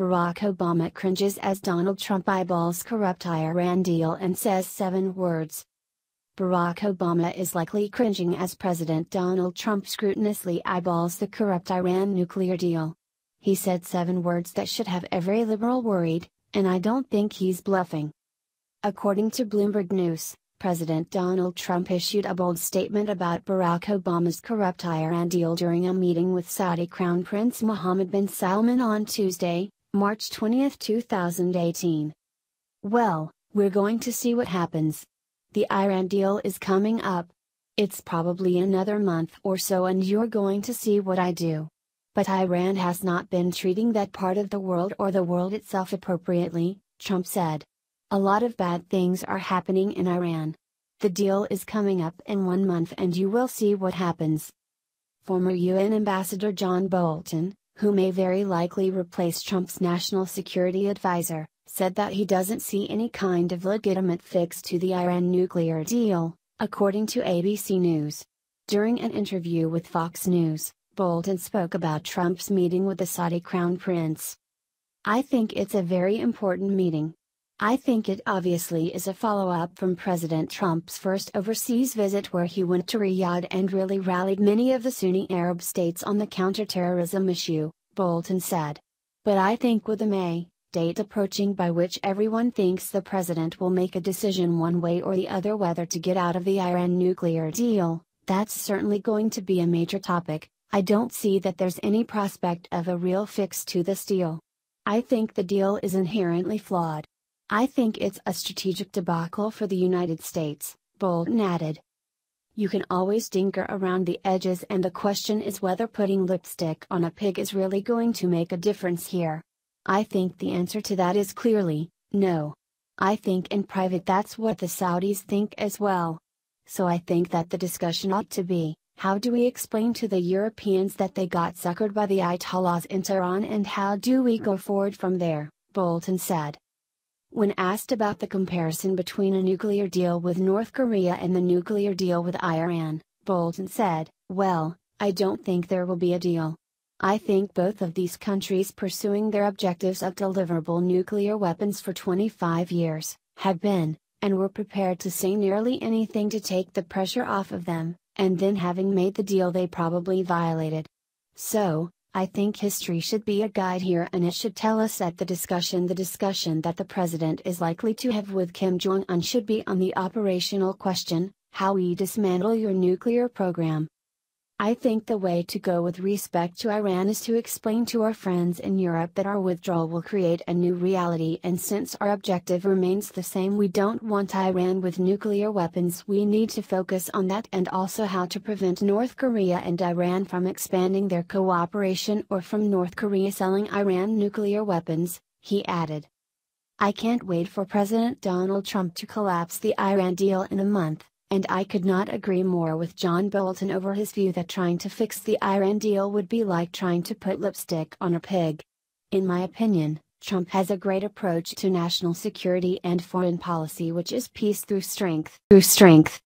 Barack Obama cringes as Donald Trump eyeballs corrupt Iran deal and says 7 words. Barack Obama is likely cringing as President Donald Trump scrutinously eyeballs the corrupt Iran nuclear deal. He said 7 words that should have every liberal worried, and I don't think he's bluffing. According to Bloomberg News, President Donald Trump issued a bold statement about Barack Obama's corrupt Iran deal during a meeting with Saudi Crown Prince Mohammed bin Salman on Tuesday, March 20, 2018. "Well, we're going to see what happens. The Iran deal is coming up. It's probably another month or so and you're going to see what I do. But Iran has not been treating that part of the world or the world itself appropriately," Trump said. "A lot of bad things are happening in Iran. The deal is coming up in 1 month and you will see what happens." Former UN Ambassador John Bolton, who may very likely replace Trump's national security advisor, said that he doesn't see any kind of legitimate fix to the Iran nuclear deal, according to ABC News. During an interview with Fox News, Bolton spoke about Trump's meeting with the Saudi Crown Prince. "I think it's a very important meeting. I think it obviously is a follow-up from President Trump's first overseas visit where he went to Riyadh and really rallied many of the Sunni Arab states on the counterterrorism issue," Bolton said. "But I think with the May date approaching by which everyone thinks the president will make a decision one way or the other whether to get out of the Iran nuclear deal, that's certainly going to be a major topic. I don't see that there's any prospect of a real fix to this deal. I think the deal is inherently flawed. I think it's a strategic debacle for the United States," Bolton added. "You can always tinker around the edges and the question is whether putting lipstick on a pig is really going to make a difference here. I think the answer to that is clearly, no. I think in private that's what the Saudis think as well. So I think that the discussion ought to be, how do we explain to the Europeans that they got suckered by the Ayatollahs in Tehran and how do we go forward from there," Bolton said. When asked about the comparison between a nuclear deal with North Korea and the nuclear deal with Iran, Bolton said, "Well, I don't think there will be a deal. I think both of these countries pursuing their objectives of deliverable nuclear weapons for 25 years, have been, and were prepared to say nearly anything to take the pressure off of them, and then having made the deal they probably violated. So, I think history should be a guide here and it should tell us that the discussion that the president is likely to have with Kim Jong-un should be on the operational question, how we dismantle your nuclear program. I think the way to go with respect to Iran is to explain to our friends in Europe that our withdrawal will create a new reality and since our objective remains the same, we don't want Iran with nuclear weapons, we need to focus on that and also how to prevent North Korea and Iran from expanding their cooperation or from North Korea selling Iran nuclear weapons," he added. "I can't wait for President Donald Trump to collapse the Iran deal in a month. And I could not agree more with John Bolton over his view that trying to fix the Iran deal would be like trying to put lipstick on a pig. In my opinion, Trump has a great approach to national security and foreign policy which is peace through strength.